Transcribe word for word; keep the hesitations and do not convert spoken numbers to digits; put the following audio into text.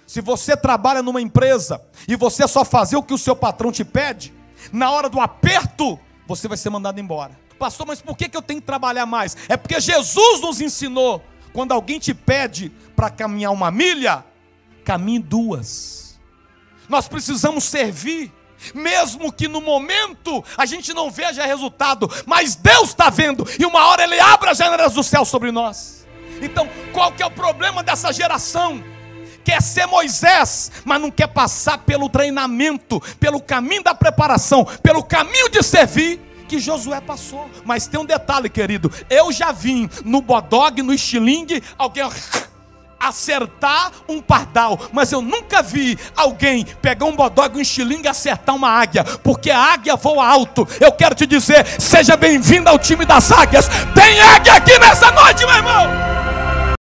Se você trabalha numa empresa e você só fazer o que o seu patrão te pede, na hora do aperto, você vai ser mandado embora. Pastor, mas por que que eu tenho que trabalhar mais? É porque Jesus nos ensinou, quando alguém te pede para caminhar uma milha, caminhe duas. Nós precisamos servir, mesmo que no momento a gente não veja resultado, mas Deus está vendo, e uma hora Ele abre as janelas do céu sobre nós. Então, qual que é o problema dessa geração? Quer ser Moisés, mas não quer passar pelo treinamento, pelo caminho da preparação, pelo caminho de servir que Josué passou. Mas tem um detalhe, querido, eu já vi no bodog, no estilingue, alguém acertar um pardal, mas eu nunca vi alguém pegar um bodog, um estilingue e acertar uma águia, porque a águia voa alto. Eu quero te dizer, seja bem-vindo ao time das águias. Tem águia aqui nessa noite, meu irmão.